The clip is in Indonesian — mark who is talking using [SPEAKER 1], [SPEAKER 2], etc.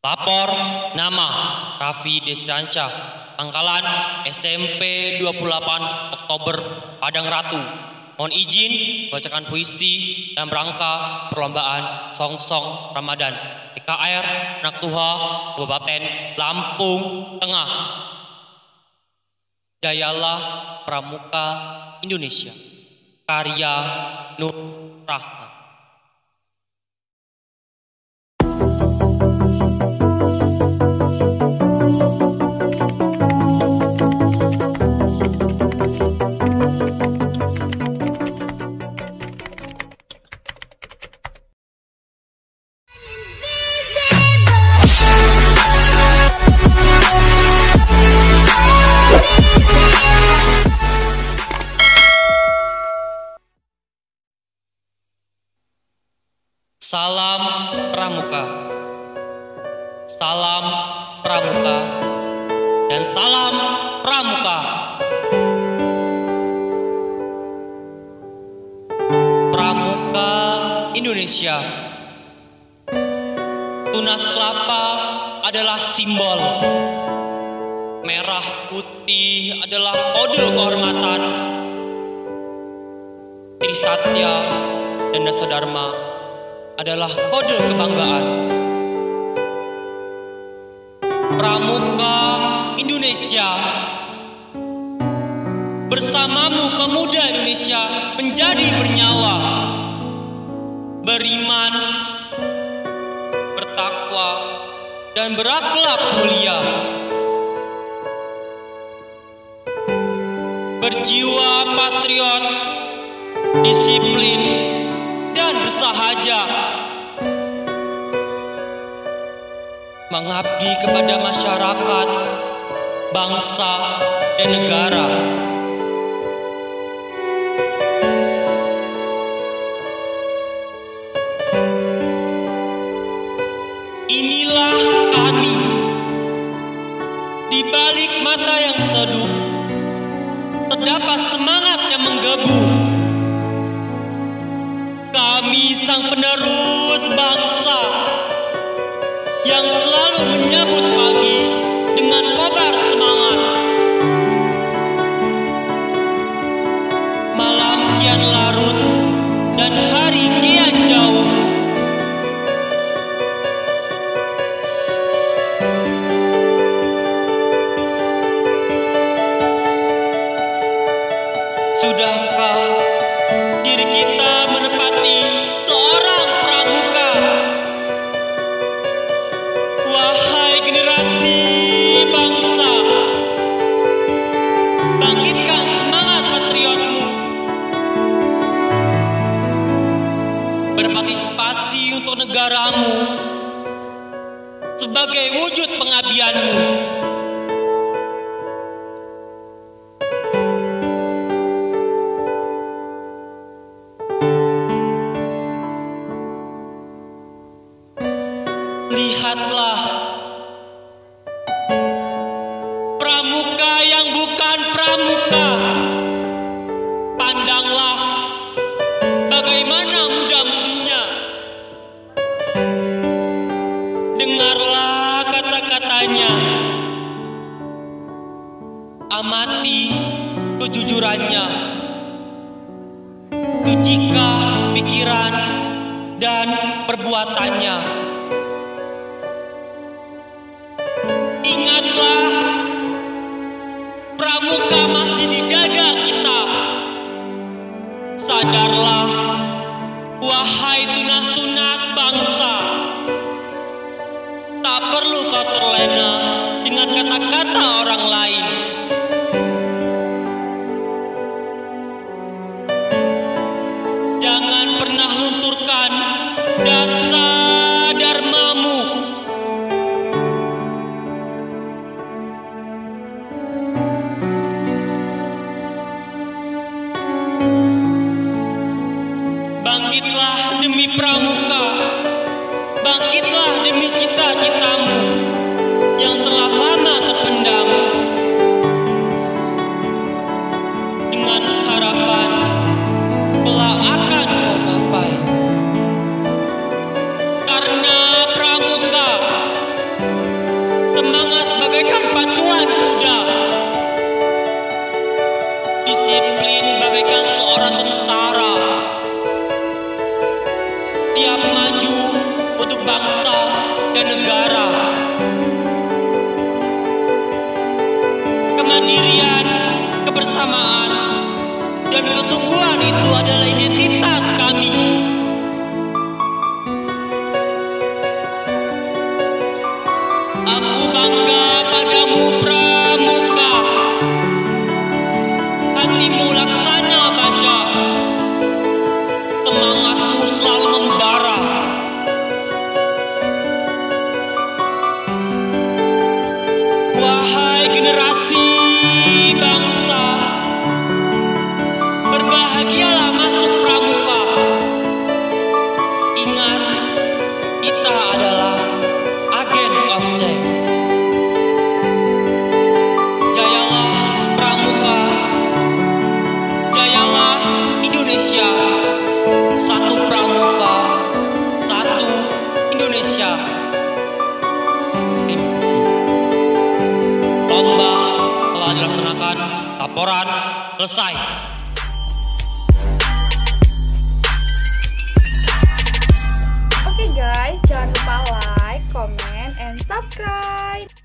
[SPEAKER 1] Lapor nama Raffi Destiansyah, Pangkalan SMP 28 Oktober Padang Ratu. Mohon izin bacakan puisi dalam rangka perlombaan Song-Song Ramadan PKR Anak Tuha Kabupaten Lampung Tengah. Jayalah Pramuka Indonesia, karya Nur Rahman. Salam Pramuka, salam Pramuka, dan salam Pramuka. Pramuka Indonesia. Tunas kelapa adalah simbol. Merah putih adalah kode kehormatan. Trisatya dan Dasa Dharma adalah kode kebanggaan. Pramuka Indonesia, bersamamu pemuda Indonesia menjadi bernyawa, beriman, bertakwa, dan berakhlak mulia, berjiwa patriot, disiplin, dan bersahaja, mengabdi kepada masyarakat, bangsa, dan negara. Inilah kami, di balik mata yang seduh terdapat semangat yang menggebu. Kami sang penerus bangsa yang selalu menyambut pagi dengan kobar semangat. Malam kian larut dan hari kian jauh. Sudahkah diri kita menepati seorang pramuka? Wahai generasi bangsa, bangkitkan semangat patriotmu, berpartisipasi untuk negaramu sebagai wujud pengabdianmu. Lihatlah pramuka yang bukan pramuka. Pandanglah bagaimana muda-mudinya. Dengarlah kata-katanya. Amati kejujurannya. Ujinya pikiran dan perbuatannya. Ingatlah, pramuka masih di dada kita. Sadarlah, wahai tunas-tunas bangsa. Tak perlu kau terlena dengan kata-kata orang lain. Jangan pernah lunturkan dasa dharmamu. Bangkitlah demi pramuka, bangkitlah demi cita-citamu yang telah lama terpendam. Dengan harapan kelak akan kau gapai. Karena pramuka bagaikan pacuan kuda, disiplin bagaikan seorang tentara, tiap maju untuk bangsa dan negara. Kemandirian, kebersamaan, dan kesungguhan itu adalah identitas kami. Aku bangga padamu Pramuka, hatimu laksana baja, semangatmu selalu membara. Wahai generasi bangsa, berbahagialah masuk Pramuka. Ingat, kita adalah agen of change. Jayalah Pramuka, jayalah Indonesia. Satu Pramuka, satu Indonesia. Terima kasih. Lomba telah dilaksanakan. Laporan selesai.
[SPEAKER 2] Oke guys, jangan lupa like, comment, and subscribe.